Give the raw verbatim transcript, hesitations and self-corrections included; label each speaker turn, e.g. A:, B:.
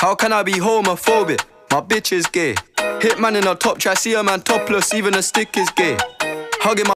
A: How can I be homophobic? My bitch is gay. Hitman in a top try, see a man topless, even a stick is gay. Hugging my